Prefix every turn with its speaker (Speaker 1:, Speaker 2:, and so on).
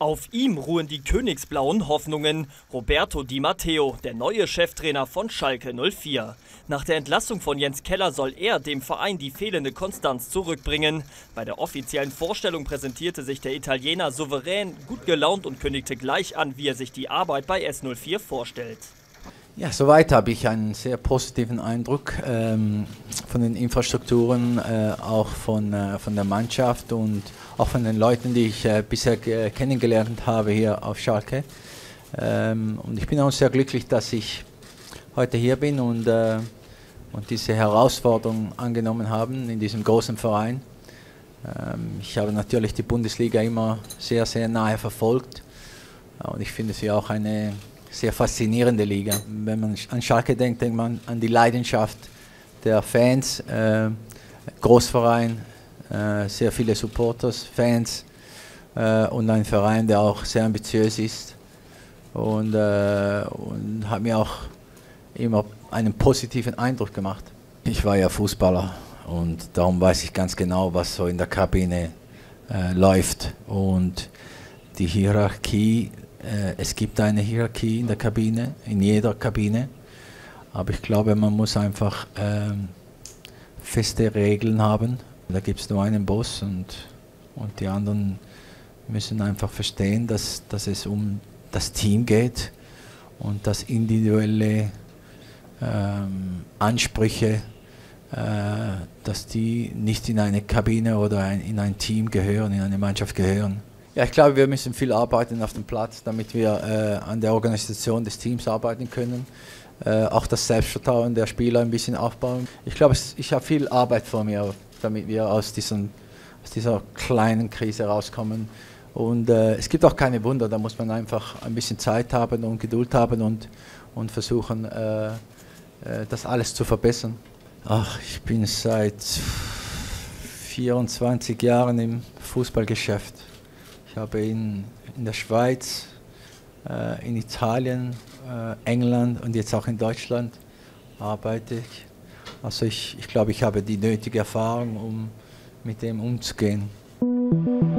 Speaker 1: Auf ihm ruhen die königsblauen Hoffnungen. Roberto Di Matteo, der neue Cheftrainer von Schalke 04. Nach der Entlassung von Jens Keller soll er dem Verein die fehlende Konstanz zurückbringen. Bei der offiziellen Vorstellung präsentierte sich der Italiener souverän, gut gelaunt und kündigte gleich an, wie er sich die Arbeit bei S04 vorstellt.
Speaker 2: Ja, soweit habe ich einen sehr positiven Eindruck von den Infrastrukturen, auch von der Mannschaft und auch von den Leuten, die ich bisher kennengelernt habe hier auf Schalke. Und ich bin auch sehr glücklich, dass ich heute hier bin und diese Herausforderung angenommen habe in diesem großen Verein. Ich habe natürlich die Bundesliga immer sehr, sehr nahe verfolgt und ich finde sie auch eine sehr faszinierende Liga. Wenn man an Schalke denkt, denkt man an die Leidenschaft der Fans, Großverein, sehr viele Supporters, Fans und ein Verein, der auch sehr ambitiös ist und hat mir auch immer einen positiven Eindruck gemacht. Ich war ja Fußballer und darum weiß ich ganz genau, was so in der Kabine läuft und die Hierarchie. Es gibt eine Hierarchie in der Kabine, in jeder Kabine, aber ich glaube, man muss einfach feste Regeln haben. Da gibt es nur einen Boss und die anderen müssen einfach verstehen, dass es um das Team geht und dass individuelle Ansprüche, dass die nicht in eine Kabine oder in ein Team gehören, in eine Mannschaft gehören. Ja, ich glaube, wir müssen viel arbeiten auf dem Platz, damit wir an der Organisation des Teams arbeiten können. Auch das Selbstvertrauen der Spieler ein bisschen aufbauen. Ich glaube, ich habe viel Arbeit vor mir, damit wir aus dieser kleinen Krise rauskommen. Und es gibt auch keine Wunder, da muss man einfach ein bisschen Zeit haben und Geduld haben und versuchen, das alles zu verbessern. Ach, ich bin seit 24 Jahren im Fußballgeschäft. Ich habe in der Schweiz, in Italien, England und jetzt auch in Deutschland arbeite ich. Also ich glaube, ich habe die nötige Erfahrung, um mit dem umzugehen.